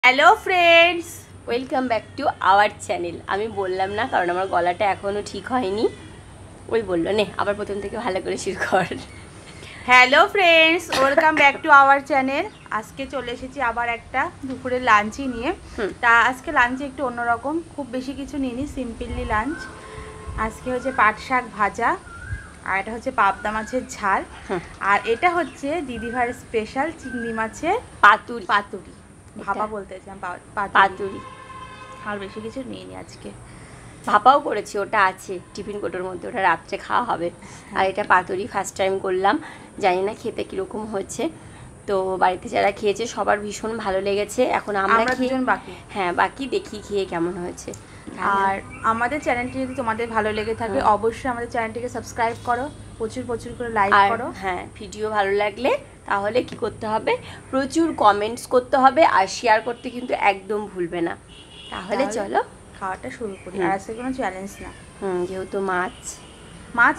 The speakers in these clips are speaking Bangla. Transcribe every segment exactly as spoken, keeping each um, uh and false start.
Hello friends, welcome back to our channel. আমি বললাম না কারণ আমার গলাটা এখনও ঠিক হয়নি। ওই বললো নে আবার প্রথম থেকে ভালো করে শুরু কর। Hello friends, welcome back to our channel. আজকে চলে এসেছি আবার একটা দুপুরের লাঞ্চই নিয়ে। তা আজকে লাঞ্চে একটু অন্যরকম, খুব বেশি কিছু নিইনি, সিম্পলি লাঞ্চ। আজকে হচ্ছে পাট শাক ভাজা, আর এটা হচ্ছে পাবদা মাছের ঝাল, আর এটা হচ্ছে দিদিভাইয়ের স্পেশাল চিংড়ি মাছের পাতুরি। পাতুরি ভাপা বলতে চাই, পাতুরি। আর বেশি কিছু নিইনি আজকে। ভাপাও করেছি, ওটা আছে টিফিন কোটোর মধ্যে, ওটা রাত্রে খাওয়া হবে। আর এটা পাতুরি ফার্স্ট টাইম করলাম, জানি না খেতে কীরকম হয়েছে। তো বাড়িতে যারা খেয়েছে সবার ভীষণ ভালো লেগেছে। এখন আমরা খেয়ে বাকি হ্যাঁ বাকি দেখি খেয়ে কেমন হয়েছে। আর আমাদের চ্যানেলটি যদি তোমাদের ভালো লেগে থাকে অবশ্যই আমাদের চ্যানেলটিকে সাবস্ক্রাইব করো, প্রচুর প্রচুর করে লাইক করো। হ্যাঁ, ভিডিও ভালো লাগলে তাহলে কি করতে হবে, প্রচুর কমেন্টস করতে হবে আর শেয়ার করতে কিন্তু একদম ভুলবে না। তাহলে চলো খাওয়াটা শুরু করি। আর আজকে কোনো চ্যালেঞ্জ না, হুম যেহেতু মাছ মাছ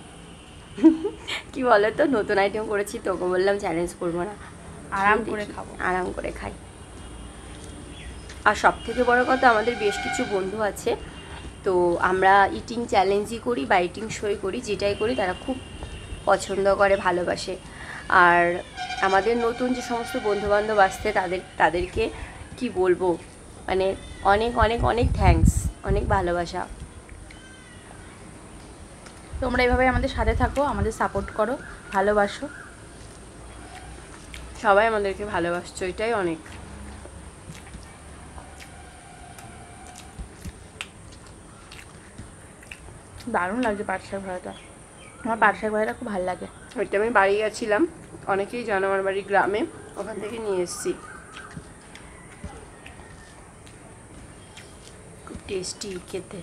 কি বলো তো, নতুন আইটেম করেছি, তোকে বললাম চ্যালেঞ্জ করবো না, আরাম করে খাবো, আরাম করে খাই। আর সব থেকে বড় কথা, আমাদের বেশ কিছু বন্ধু আছে, তো আমরা ইটিং চ্যালেঞ্জই করি বা ইটিং শোই করি, যেটাই করি তারা খুব পছন্দ করে, ভালোবাসে। আর আমাদের নতুন যে সমস্ত বন্ধুবান্ধব আসছে তাদের তাদেরকে কি বলবো, মানে অনেক অনেক অনেক থ্যাঙ্কস, অনেক ভালোবাসা। তোমরা এভাবে আমাদের সাথে থাকো, আমাদের সাপোর্ট করো, ভালোবাসো। সবাই আমাদেরকে ভালোবাসছো, এটাই অনেক। দারুণ লাগছে পাট শাক ভাজাটা, আমার পাট শাক ভাজাটা খুব ভালো লাগে। ওইটা আমি বাড়ি গেছিলাম, অনেকেই জানো আমার বাড়ি গ্রামে, ওখান থেকে নিয়ে এসেছি। খুব টেস্টি খেতে।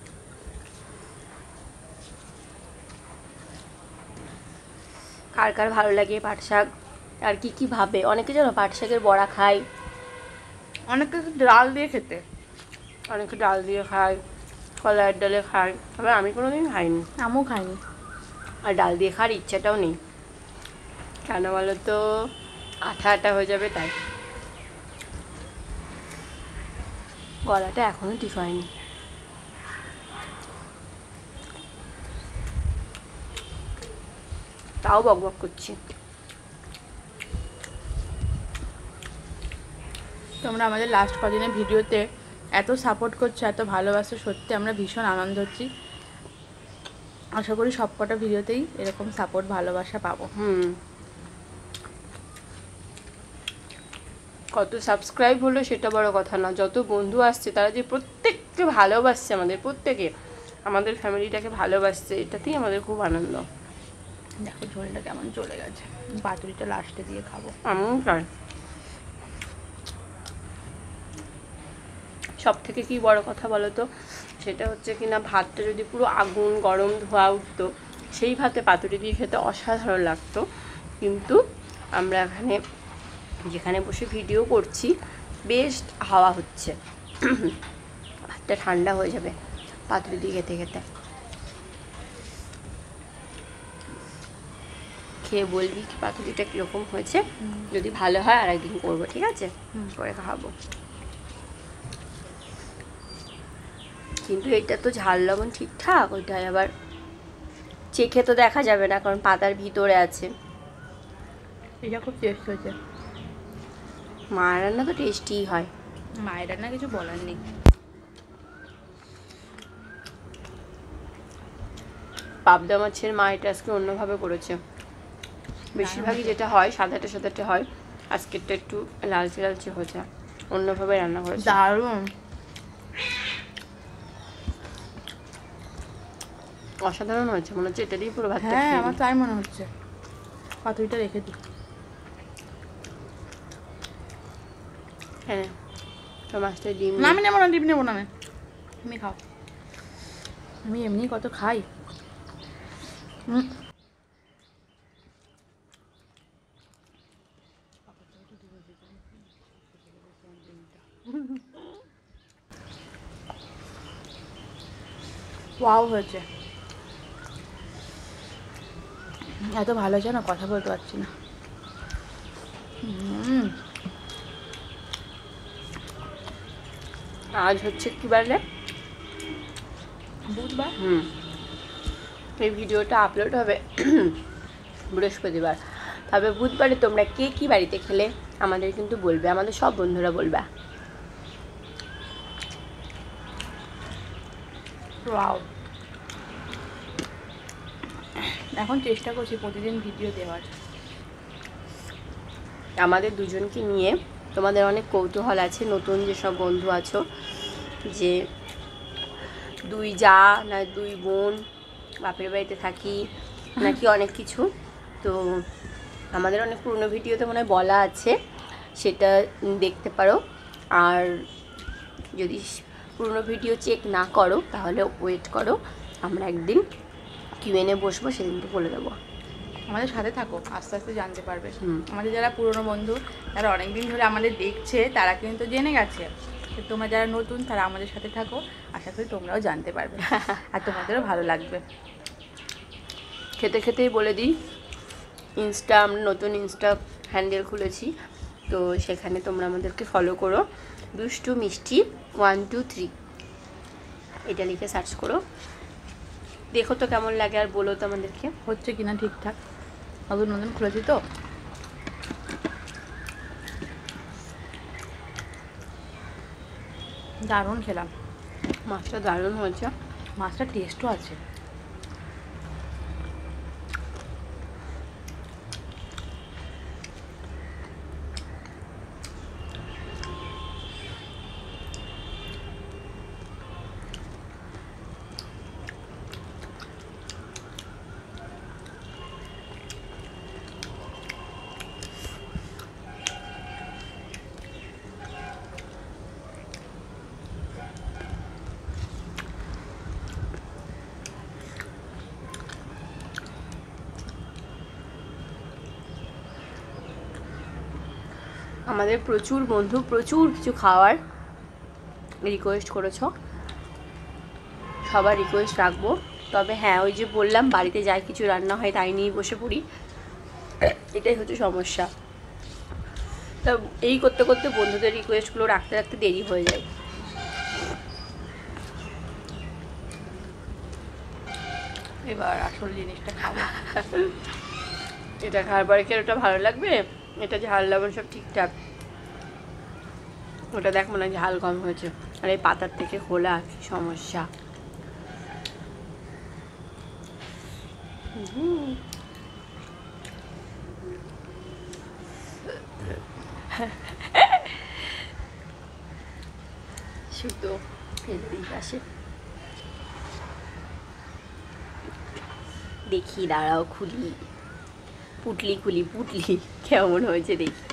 কার কার ভালো লাগে পাট শাক, আর কি কি ভাবে, অনেকে জানো পাট শাকের বড়া খায়, অনেকে ডাল দিয়ে খেতে, অনেকে ডাল দিয়ে খায়, কলাইয়ের ডালে খায়, আবার আমি কোনো দিন খাইনি, আমিও খাইনি। আর ডাল দিয়ে খাওয়ার ইচ্ছাটাও নেই, কেন বলো তো, আঠা আঠা হয়ে যাবে তাই। গলাটা এখনও ঠিক হয়নি। তাও বক বক করছি। তোমরা আমাদের লাস্ট কদিনের ভিডিওতে এত সাপোর্ট করছো, এত ভালোবাসো, সত্যি আমরা ভীষণ আনন্দ হচ্ছি। আশা করি সব কটা ভিডিওতেই এরকম সাপোর্ট ভালোবাসা পাবো। হুম কত সাবস্ক্রাইব হলো সেটা বড় কথা না, যত বন্ধু আসছে তারা যে প্রত্যেককে ভালোবাসছে, আমাদের প্রত্যেকে আমাদের ফ্যামিলিটাকে ভালোবাসছে, এটাতেই আমাদের খুব আনন্দ। দেখো ঝোলটা কেমন চলে গেছে, পাতুরিটা লাস্টে দিয়ে খাবো। আমিও চাই। সব থেকে কি বড় কথা বলো তো, সেটা হচ্ছে কি না, ভাতটা যদি পুরো আগুন গরম ধোয়া উঠতো, সেই ভাতে পাতুরি দিয়ে খেতে অসাধারণ লাগতো। কিন্তু আমরা এখানে যেখানে বসে ভিডিও করছি বেশ হাওয়া হচ্ছে, ভাতটা ঠান্ডা হয়ে যাবে পাতুরি দিয়ে খেতে খেতে। খেয়ে বলবি পাতুরিটা কীরকম হয়েছে, যদি ভালো হয় আর একদিন করবো, ঠিক আছে, করে খাওয়াবো। কিন্তু এটা তো ঝাল লবণ ঠিকঠাক, ওইটাই আবার চেখে তো দেখা যাবে না কারণ পাতার ভিতরে আছে। এটা খুব টেস্ট হয়েছে, মায়ের রান্না তো টেস্টিই হয়, মায়ের রান্না কিছু বলার নেই। পাবদা মাছের মা এটা আজকে অন্যভাবে করেছে, বেশিরভাগই যেটা হয় সাদাটে সাদাটে হয়, আজকেরটা একটু লালচে লালচে হয়েছে, অন্যভাবে রান্না করেছে। দারুণ, অসাধারণ হয়েছে, মনে হচ্ছে এটা দিয়ে পুরো ভাতটা। হ্যাঁ আমার তাই মনে হচ্ছে। পাতুরিটা রেখে দিই। হ্যাঁ তো মাছটা ডিম না আমি নেবো না, ডিম নেবো না, আমি তুমি খাও, আমি এমনি কত খাই। হুম ওয়াও হয়েছে, এত ভালো হয়েছে না, কথা বলতে পারছি না। হুম আজ হচ্ছে কি বারে? বুধবার। হুম এই ভিডিওটা আপলোড হবে বৃহস্পতিবার। তবে বুধবারে তোমরা কে কী বাড়িতে খেলে আমাদের কিন্তু বলবে, আমাদের সব বন্ধুরা বলবে। ওয়াও, এখন চেষ্টা করছি প্রতিদিন ভিডিও দেওয়ার। আমাদের দুজনকে নিয়ে তোমাদের অনেক কৌতূহল আছে, নতুন যেসব বন্ধু আছো, যে দুই যা না দুই বোন বাপের বাড়িতে থাকি নাকি অনেক কিছু। তো আমাদের অনেক পুরনো ভিডিওতে মনে হয় বলা আছে, সেটা দেখতে পারো। আর যদি পুরনো ভিডিও চেক না করো তাহলে ওয়েট করো, আমরা একদিন কিউএনএ বসবো, সেদিনকে বলে দেবো। আমাদের সাথে থাকো, আস্তে আস্তে জানতে পারবে। হুম। আমাদের যারা পুরনো বন্ধু, যারা অনেক দিন ধরে আমাদের দেখছে, তারা কিন্তু জেনে গেছে। তো তোমরা যারা নতুন, তারা আমাদের সাথে থাকো, আশা করি তোমরাও জানতে পারবে আর তোমাদেরও ভালো লাগবে। খেতে খেতেই বলে দিই, ইনস্টা, আমরা নতুন ইনস্টা হ্যান্ডেল খুলেছি, তো সেখানে তোমরা আমাদেরকে ফলো করো, দুষ্টু মিষ্টি ওয়ান টু থ্রি এটা লিখে সার্চ করো। দেখো তো কেমন লাগে, আর বলো তো আমাদেরকে হচ্ছে কিনা ঠিকঠাক। নতুন নতুন খুলেছি তো। দারুণ খেলাম, মাছটা দারুণ হয়েছে, মাছটা টেস্টও আছে। আমাদের প্রচুর বন্ধু প্রচুর কিছু খাওয়ার রিকোয়েস্ট করেছো, সবার রিকোয়েস্ট রাখবো। তবে হ্যাঁ, ওই যে বললাম বাড়িতে যাই কিছু রান্না হয় তাই নিয়েই বসে পড়ি, এটাই হচ্ছে সমস্যা। তা এই করতে করতে বন্ধুদের রিকোয়েস্টগুলো রাখতে রাখতে দেরি হয়ে যায়। এবার আসল জিনিসটা খাবো। এটা খাওয়ার পরে কি ওটা ভালো লাগবে? এটা ঝাল লবণ সব ঠিকঠাক, ওটা দেখ মনে হয় ঝাল কম হয়েছে। আর এই পাতার থেকে খোলা কি সমস্যা। শুধু ফেলতেই পাশে দেখি, দাঁড়াও খুলি, পুটলি খুলি, পুটলি কেমন হয়েছে দেখি।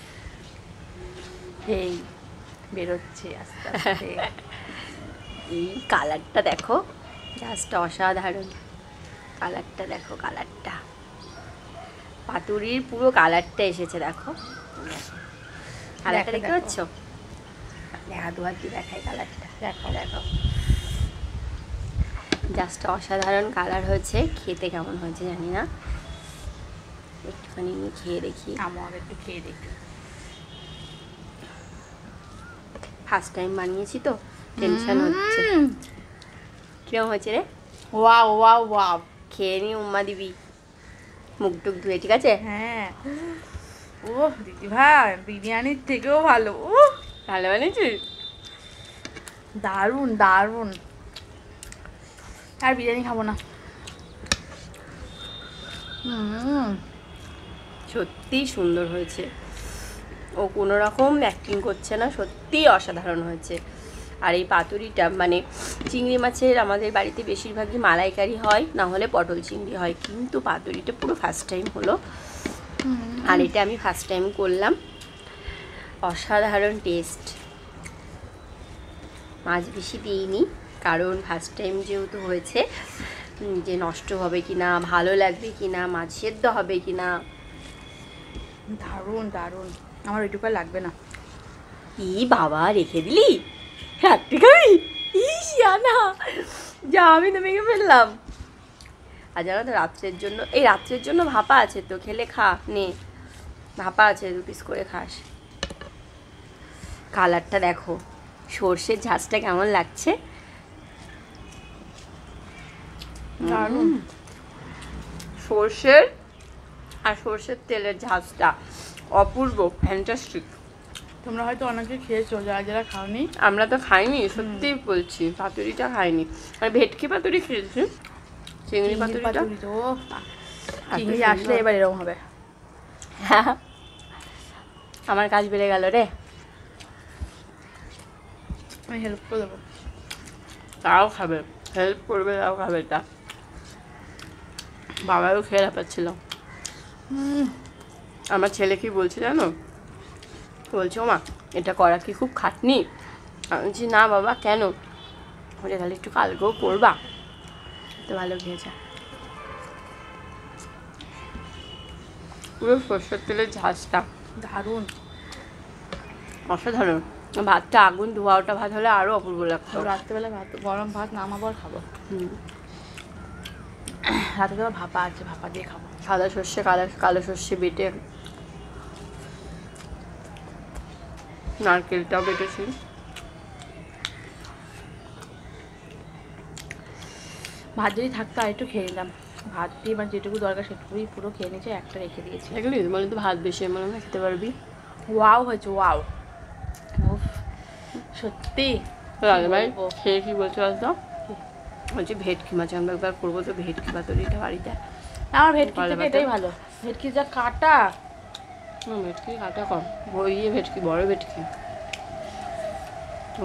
এই বেরোচ্ছে আস্তে আস্তে। এই কালারটা দেখো, জাস্ট অসাধারণ কালারটা, দেখো কালারটা, পাতুরির পুরো কালারটা এসেছে, দেখো কালারটা দেখতে দেখো। পাচ্ছ? দেখা দু হাত দিয়ে দেখাই কালারটা, দেখো দেখো জাস্ট অসাধারণ কালার হয়েছে। খেতে কেমন হয়েছে জানি না, একটুখানি নিয়ে খেয়ে দেখি। আমার একটু খেয়ে দেখি। ফার্স্ট টাইম বানিয়েছি তো টেনশন হচ্ছে। কিরম হয়েছে রে? Wow wow wow. খেয়ে নি, উম্মা দিবি, মুখ টুক ধুয়ে, ঠিক আছে? হ্যাঁ, ও দিদি ভাই বিরিয়ানির থেকেও ভালো। ও ভালো বানিয়েছিস, দারুণ দারুণ। আর বিরিয়ানি খাবো না। হুম, সত্যি সুন্দর হয়েছে। ও কোনো রকম অ্যাক্টিং করছে না, সত্যি অসাধারণ হয়েছে। আর এই পাতুরিটা মানে চিংড়ি মাছের আমাদের বাড়িতে বেশিরভাগই মালাইকারি হয়, না হলে পটল চিংড়ি হয়, কিন্তু পাতুরিটা পুরো ফার্স্ট টাইম হলো। আর এটা আমি ফার্স্ট টাইম করলাম, অসাধারণ টেস্ট। মাছ বেশি দিইনি, কারণ ফার্স্ট টাইম যেহেতু হয়েছে, যে নষ্ট হবে কি না, ভালো লাগবে কি না, মাছ সেদ্ধ হবে কি না। দারুণ দারুণ। আমার ওইটুকু লাগবে না। ই বাবা, রেখে দিলি, রাত্রি খাবি? ইস না, যা আমি তো মেখে ফেললাম। আর জানো তো রাত্রের জন্য, এই রাত্রের জন্য ভাপা আছে তো, খেলে খা, নে ভাপা আছে, দু পিস করে খাস। কালারটা দেখো, সর্ষের ঝাঁজটা কেমন লাগছে? দারুণ। সর্ষের আর সর্ষের তেলের ঝাঁজটা অপূর্ব, ফ্যান্টাস্টিক। তোমরা হয়তো অনেকে খেয়েছো, যারা যারা খাওনি। আমরা তো খাইনি, সত্যি বলছি, পাতুরিটা খাইনি। আর ভেটকি পাতুরি খেয়েছি, চিংড়ি পাতুরিটা। পাতুরি তো, চিংড়ি আসলে এবার এরকম হবে। আমার কাজ বেড়ে গেল রে। আমি হেল্প করে দেবো। তাও খাবে, হেল্প করবে, তাও খাবে। এটা বাবাও খেয়ে পাচ্ছিল। আমার ছেলে কি বলছে জানো, বলছে মা এটা করা কি খুব খাটনি? আমি বলছি না বাবা, কেন? বলে তাহলে একটু কালকেও করবা। তো ভালো খেয়েছে। পুরো সর্ষের তেলের ঝাঁজটা দারুণ, অসাধারণ। ভাতটা আগুন ধোয়া ওটা ভাত হলে আরো অপূর্ব লাগতো। রাত্রেবেলা ভাত, গরম ভাত নামাবো আর খাবো। হুম, রাতে তো ভাপা আছে, ভাপা দিয়ে খাবো। সাদা সর্ষে, কালো কালো সর্ষে বেটে, নারকেলটাও বেটেছি। ভাত যদি থাকতো আর একটু খেয়ে নিলাম। ভাত দিয়ে মানে যেটুকু দরকার সেটুকুই পুরো খেয়ে নিয়েছে, একটা রেখে দিয়েছি। এগুলি বলে তো ভাত বেশি মনে হয় খেতে পারবি। ওয়াও হয়েছে, ওয়াও। উফ, সত্যি রাজা ভাই বলবো? খেয়ে কি বলছে বলতো? বলছি ভেটকি মাছ আমরা একবার করবো তো, ভেটকি পাতুরিটা বাড়িতে। আমার ভেটকি ভালো থেকে ভাত। এটাই ভালো। ভেটকি যা কাটা। হুম, ভেটকি কাটা কম, বই ইয়ে ভেটকি, বড় ভেটকি। তো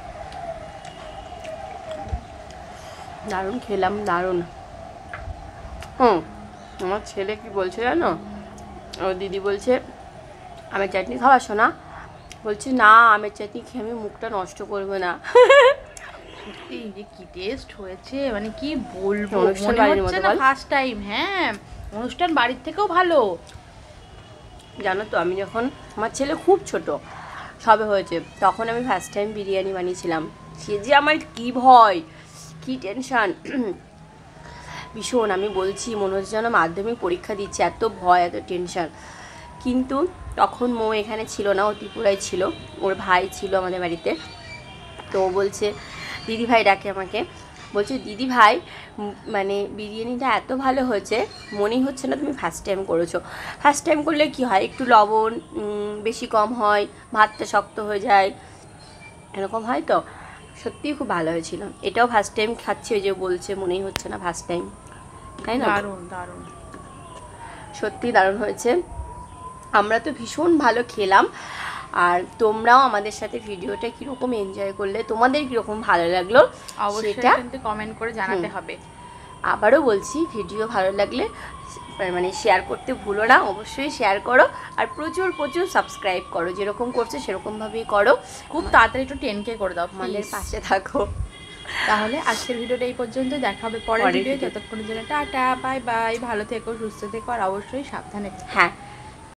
দারুণ খেলাম, দারুণ। হুম, আমার ছেলে কি বলছে জানো, ও দিদি বলছে আমের চাটনি খাওয়া শোনা? বলছি না, আমের চাটনি খেয়ে আমি মুখটা নষ্ট করবো না। সত্যি যে কি টেস্ট হয়েছে, মানে কি বলবো, অনুষ্ঠান মনে বাড়ির হচ্ছে মতো না বল? First time. হ্যাঁ, অনুষ্ঠান বাড়ির থেকেও ভালো। জানো তো, আমি যখন, আমার ছেলে খুব ছোট সবে হয়েছে, তখন আমি ফার্স্ট টাইম বিরিয়ানি বানিয়েছিলাম। সে যে আমার কি ভয়, কি টেনশান, ভীষণ। আমি বলছি মনে হচ্ছে যেন মাধ্যমিক পরীক্ষা দিচ্ছে, এত ভয়, এত টেনশান। কিন্তু তখন মো এখানে ছিল না, ও ত্রিপুরায় ছিল, ওর ভাই ছিল আমাদের বাড়িতে। তো ও বলছে, দিদি ভাই ডাকে আমাকে, বলছে দিদি ভাই উম, মানে বিরিয়ানিটা এত ভালো হয়েছে, মনেই হচ্ছে না তুমি ফার্স্ট টাইম করেছো। ফার্স্ট টাইম করলে কি হয়, একটু লবণ উম, বেশি কম হয়, ভাতটা শক্ত হয়ে যায়, এরকম হয়। তো সত্যিই খুব ভালো হয়েছিল। এটাও ফার্স্ট টাইম খাচ্ছি, ওই যে বলছে মনেই হচ্ছে না ফার্স্ট টাইম, তাই না? দারুণ দারুণ। সত্যি দারুণ হয়েছে। আমরা তো ভীষণ ভালো খেলাম। আর তোমরাও আমাদের সাথে ভিডিওটা কীরকম এনজয় করলে, তোমাদের কীরকম ভালো লাগলো অবশ্যই সেটা কিন্তু কমেন্ট করে জানাতে হুম। হবে। আবারও বলছি, ভিডিও ভালো লাগলে মানে শেয়ার করতে ভুলো না, অবশ্যই শেয়ার করো। আর প্রচুর প্রচুর সাবস্ক্রাইব করো, যেরকম করছো সেরকমভাবেই করো। খুব তাড়াতাড়ি একটু টেন কে করে দাও আমাদের please। পাশে থাকো। তাহলে আজকের ভিডিওটা এই পর্যন্ত, দেখা হবে পরের পরের ভিডিও। video। ততক্ষণের জন্য টাটা, বাই বাই, ভালো থেকো, সুস্থ থেকো, আর অবশ্যই সাবধানে থেকো। হ্যাঁ,